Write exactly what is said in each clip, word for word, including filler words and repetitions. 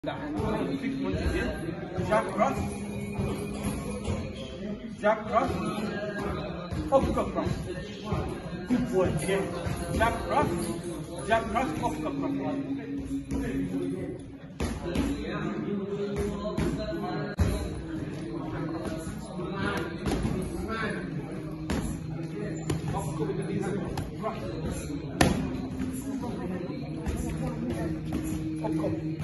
Six punches in, jab cross, jab cross, uppercut cross. Good boy, again. Jab cross, jab cross, uppercut cross. Uppercut with the knees, cross. Uppercut.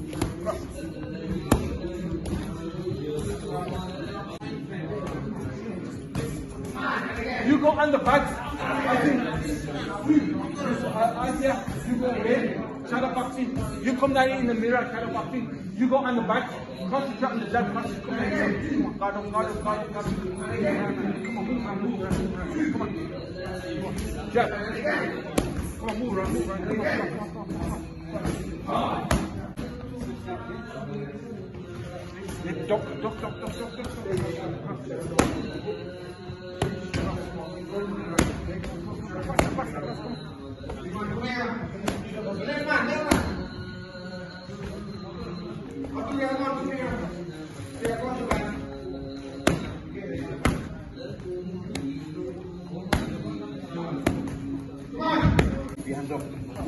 You go on the back. I think. I see. You go in. Shadow boxing. You come down in the mirror. Shadow boxing. You go on the back. Concentrate on the jab. Come on. Guard up. Guard up. Guard up. Guard up. Come on. Move around. Move around. Come on. Jab. Come on. Move around. Move around. Come on. Come on. Duck, duck, duck, duck, duck, duck. Hands up.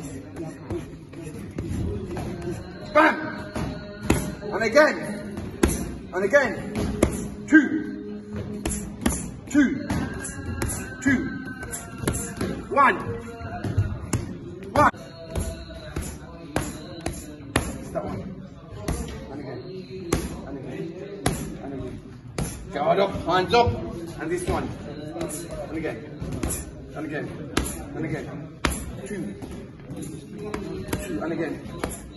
Bam! And again. And again, two, two, two, one, one. That one. And again, and again, and again. Guard up, hands up, and this one. And again, and again, and again. Two, two, and again.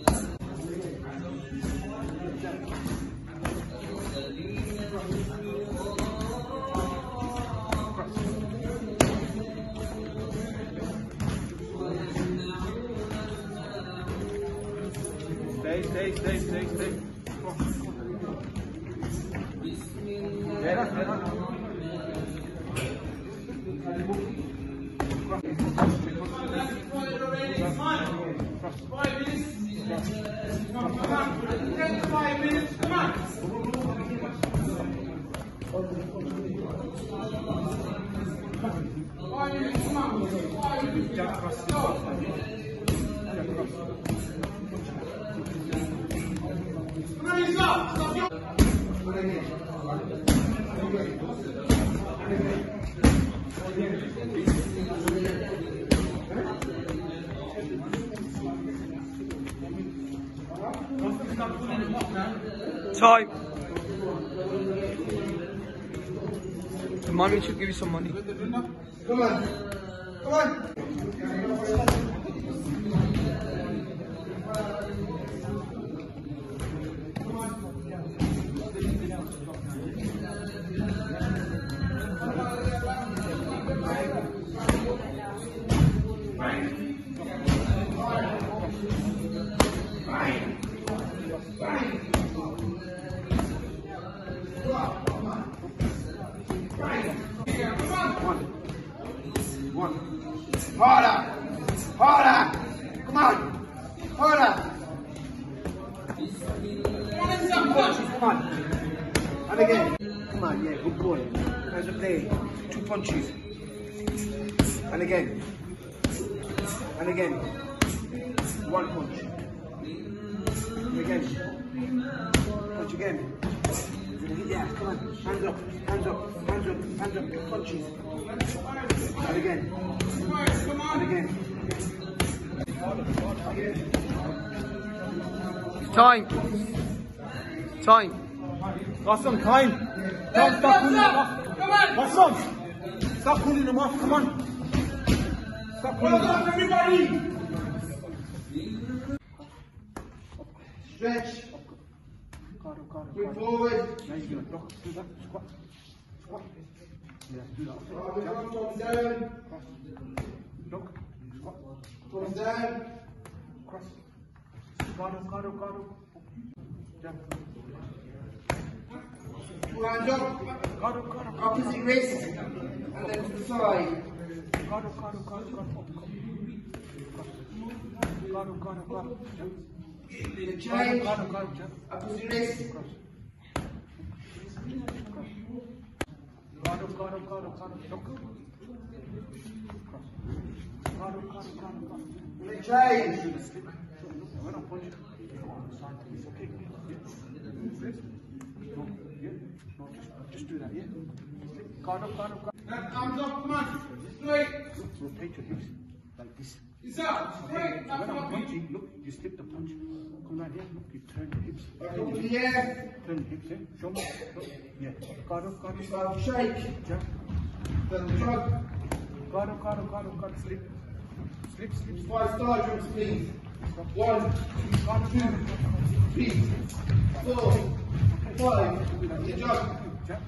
Stay, stay, stay, stay, stay. Get up, get up. Five minutes. Come on, ten to five minutes. Come on. Five minutes. Come on. Five minutes. Jump across. Jump across. Stop! Stop! Time. The mommy should give you some money. Come on. Come on. One. Harder! Harder! Come on! Harder! Come on! And again. Come on, yeah, good boy. How's it play? Two punches. And again. And again. One punch. And again. Punch again. Yeah, come on. Hands up, hands up, hands up, hands up. Punches. And again. And again. Time. Time. Got some time. Don't stop pulling them off. Come on. What's up? Stop pulling them off. Come on. Stop pulling them off. Everybody. Stretch. Move forward. Nice, good. Look, do that. Squat. Squat. Yeah, do that. Thumbs down. Look. Squat. Thumbs down. Cross. Guard up, guard up, guard up. Jump. Two hands up. Guard up, guard up. Opposite wrist. And then to the side. Guard up, guard up, guard up, guard up. Guard up, guard up, guard up. The change. Up to the wrist. Guard up, guard up, guard up, guard up. Look. Cross. Guard up, guard up, guard up, guard up. The change. Do the slip. When I punch, go on the side. It's okay. Yeah. Wrist. No. Yeah. No. Just, just do that. Yeah. Slip. Guard up, guard up, guard up. That arms up, come on. Straight. Look, rotate your hips like this. It's up. Straight. So when I'm punching, look, you slip the punch. Come right here. Look, you turn the hips. Over the air. Turn the hips. Yeah. Show me. Look. Yeah. Guard up, guard up. Start to shake. Jump. Then the drug. Guard up, guard up, guard up, guard up. Slip. Slip, slip. Five star jumps, please. One, two, three, four, five. The jump. Jump.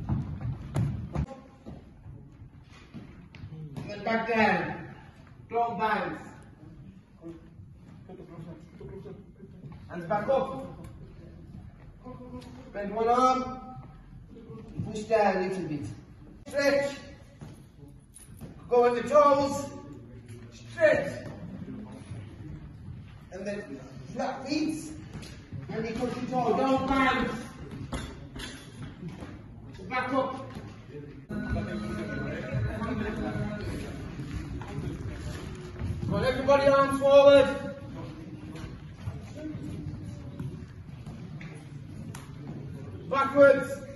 And then back down. Don't bounce. Hands back up. Bend one arm. Push down a little bit. Stretch. Go with the toes. Stretch. And then flat feet. And you push your toe. Don't bounce. Back up. Come on, everybody, arms forward. Backwards.